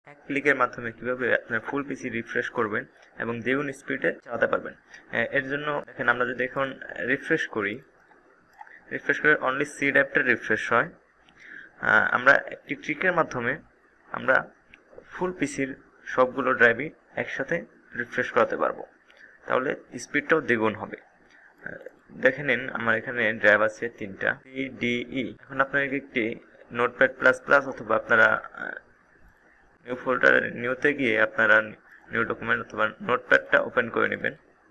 এক ক্লিকের মাধ্যমে কিভাবে আপনার ফুল পিসি রিফ্রেশ করবেন এবং দ্বিগুণ স্পিডে চালাতে পারবেন। এর জন্য দেখেন আমরা যদি এখন রিফ্রেশ করে অনলি সি ড্রাইভটা রিফ্রেশ হয়, আমরা একটি ট্রিকের মাধ্যমে আমরা ফুল পিসির সবগুলো ড্রাইভই একসাথে রিফ্রেশ করাতে পারবো, তাহলে স্পিডটাও দ্বিগুণ হবে। দেখে নিন আমার এখানে ড্রাইভ আছে 3টা CDE। এখন আপনাকে একটি নোটপ্যাড প্লাস প্লাস অথবা আপনারা নিউ ফোল্ডার নিউতে গিয়ে আপনারা নিউ ডকুমেন্ট অথবা নোটপ্যাডটা ওপেন করে নেবেন।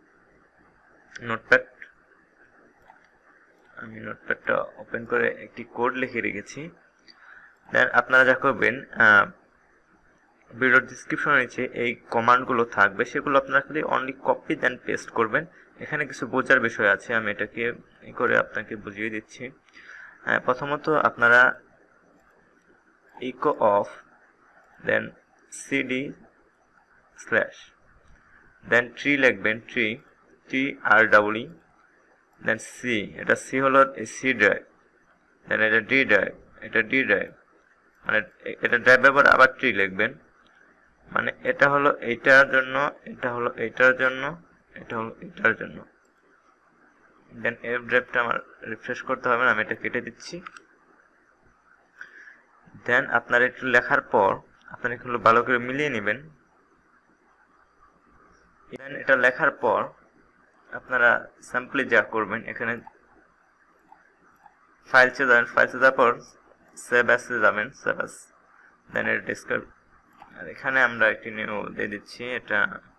আমি নোটপ্যাডটা ওপেন করে একটি কোড লিখে রেখেছি। দেন আপনারা যা করবেন, ভিডিওর ডিসক্রিপশনের নিচে এই কমান্ডগুলো থাকবে, সেগুলো আপনারা খালি অনলি কপি দেন পেস্ট করবেন। এখানে কিছু বোঝার বিষয় আছে, আমি এটাকে করে আপনাকে বুঝিয়ে দিচ্ছি। প্রথমত আপনারা echo off then cd slash then tree লিখবেন, TREE দেন সি, এটা সি হলো সি ড্রাইভ, দেন এটা ডি ড্রাইভ, এটা ডি ড্রাইভ, মানে এটা ড্রাইভ ব্যবহার আবার ট্রি লিখবেন, মানে এটা হলো এইটার জন্য, এটা হলো এইটার জন্য, এটা হলো এটার জন্য। দেন এফ ড্রাইভটা আমার রিফ্রেশ করতে হবে না, আমি এটা কেটে দিচ্ছি। দেন আপনারা একটু লেখার পর আপনারা এগুলো ভালো করে মিলিয়ে নেবেন। দেন এটা লেখার পর আপনারা সিম্পলি যা করবেন, এখানে ফাইলসে যাবেন, ফাইলসে যাওয়ার পর সেভ অ্যাসে যাবেন, সেভ অ্যাস, দেন এর ডেস্কটপ, আর এখানে আমরা একটি নিউ দিয়ে দিচ্ছি, এটা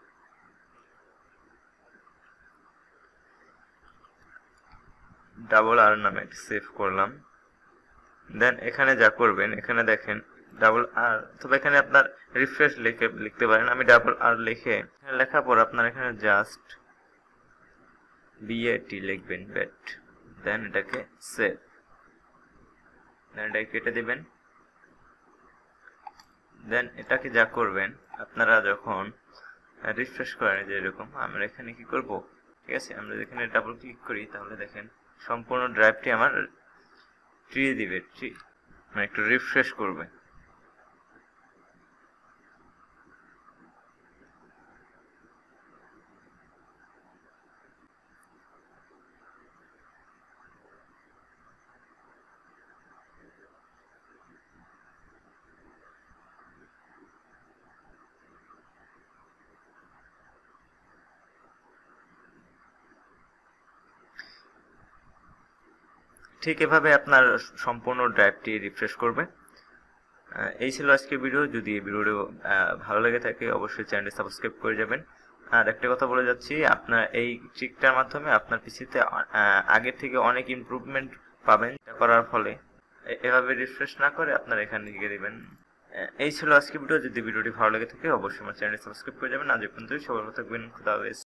ডাবল আর নামে সেভ করলাম। দেন এখানে যা করবেন, এখানে দেখেন ডাবল আর, তবে এখানে আপনার রিফ্রেশ লিখতে পারেন, আমি ডাবল আর লিখে লেখার পর আপনার এখানে জাস্ট BAT লিখবেন, ব্যাট, দেন এটাকে সেভ, দেন এটাকে কেটে দিবেন। দেন এটাকে যা করবেন, আপনারা যখন রিফ্রেশ করেন যে এরকম, আমরা এখানে কি করব, ঠিক আছে, আমরা এখানে ডাবল ক্লিক করি, তাহলে দেখেন সম্পূর্ণ ড্রাইভটি আমার ট্রি দিবে, ট্রি মানে একটু রিফ্রেশ করবে। ঠিক এভাবে আপনার সম্পূর্ণ ড্রাইভটি রিফ্রেশ করবে। এই ছিল আজকের ভিডিও। যদি এই ভিডিওটি ভালো লেগে থাকে অবশ্যই চ্যানেলটি সাবস্ক্রাইব করে যাবেন। আর একটা কথা বলে যাচ্ছি, আপনার এই ট্রিকটার মাধ্যমে আপনার পিসিতে আগের থেকে অনেক ইমপ্রুভমেন্ট পাবেন। এটা করার ফলে এভাবে রিফ্রেশ না করে আপনার এখানে লিখে দিবেন। এই ছিল আজকের ভিডিও। যদি ভিডিওটি ভালো লেগে থাকে অবশ্যই আমার চ্যানেলটি সাবস্ক্রাইব করে যাবেন। আজ পর্যন্ত সবাই ভালো থাকবেন। খুদা হাফেজ।